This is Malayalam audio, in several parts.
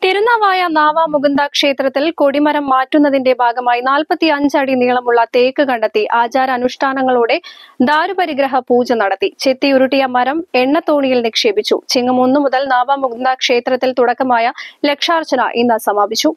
പെരുന്നാവായ നാവാമുകുന്ദ ക്ഷേത്രത്തിൽ കൊടിമരം മാറ്റുന്നതിന്റെ ഭാഗമായി 45 അടി നീളമുള്ള തേക്ക് കണ്ടെത്തി ആചാരാനുഷ്ഠാനങ്ങളോടെ ദാരുപരിഗ്രഹ പൂജ നടത്തി. ചെത്തിയുരുട്ടിയ മരം എണ്ണത്തോണിയിൽ നിക്ഷേപിച്ചു. ചിങ്ങം 1 മുതൽ നാവാമുകുന്ദ ക്ഷേത്രത്തിൽ തുടക്കമായ ലക്ഷാർച്ചന ഇന്ന് സമാപിച്ചു.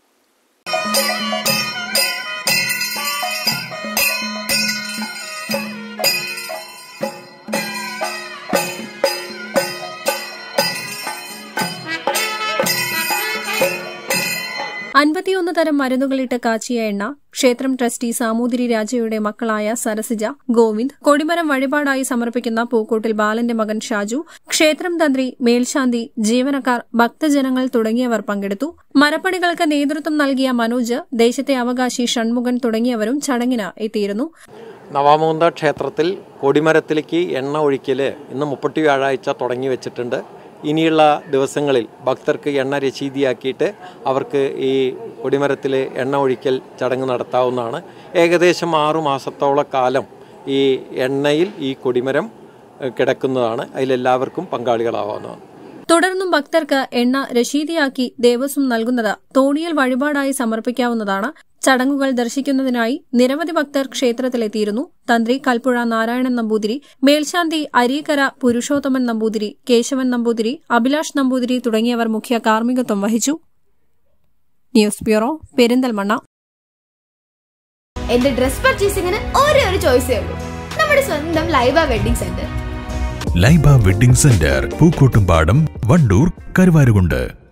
തരം മരുന്നുകളിട്ട് കാച്ചിയ എണ്ണ ക്ഷേത്രം ട്രസ്റ്റി സാമൂതിരി രാജയുടെ മക്കളായ സരസിജ, ഗോവിന്ദ്, കൊടിമരം വഴിപാടായി സമർപ്പിക്കുന്ന പൂക്കോട്ടിൽ ബാലന്റെ മകൻ ഷാജു, ക്ഷേത്രം തന്ത്രി, മേൽശാന്തി, ജീവനക്കാർ, ഭക്തജനങ്ങൾ തുടങ്ങിയവർ പങ്കെടുത്തു. മരപ്പണികൾക്ക് നേതൃത്വം നൽകിയ മനോജ്, ദേശത്തെ അവകാശി ഷൺമുഖൻ തുടങ്ങിയവരും ചടങ്ങിന് എത്തിയിരുന്നു. നവാമുകുന്ദ ക്ഷേത്രത്തിൽ കൊടിമരത്തിലേക്ക് എണ്ണ ഒഴിക്കല് ഇന്ന് 30 വ്യാഴാഴ്ച തുടങ്ങി വെച്ചിട്ടുണ്ട്. ഇനിയുള്ള ദിവസങ്ങളിൽ ഭക്തർക്ക് എണ്ണ രശീതിയാക്കിയിട്ട് അവർക്ക് ഈ കൊടിമരത്തിൽ എണ്ണ ഒഴിക്കൽ ചടങ്ങ് നടത്താവുന്നതാണ്. ഏകദേശം 6 മാസത്തോളം കാലം ഈ എണ്ണയിൽ ഈ കൊടിമരം കിടക്കുന്നതാണ്. അതിലെല്ലാവർക്കും പങ്കാളികളാവാവുന്നതാണ്. തുടർന്നും ഭക്തർക്ക് എണ്ണ രശീതിയാക്കി ദേവസ്വം നൽകുന്നത് തോണിയിൽ വഴിപാടായി സമർപ്പിക്കാവുന്നതാണ്. ചടങ്ങുകൾ ദർശിക്കുന്നതിനായി നിരവധി ഭക്തർ ക്ഷേത്രത്തിലെത്തിയിരുന്നു. തന്ത്രി കൽപ്പുഴ നാരായണൻ നമ്പൂതിരി, മേൽശാന്തി അരീക്കര പുരുഷോത്തമൻ നമ്പൂതിരി, കേശവൻ നമ്പൂതിരി, അഭിലാഷ് നമ്പൂതിരി തുടങ്ങിയവർ മുഖ്യ കാർമ്മികത്വം വഹിച്ചു. News bureau, Perinthalmanna. എന്റെ ഡ്രസ് പർച്ചേസിംഗിന് ഒരേ ഒരു ചോയ്സേ ഉള്ളൂ, നമ്മുടെ സ്വന്തം Laiba wedding centre. Laiba wedding centre, Pookkottumpadam, Wandoor, Karuvarakundu.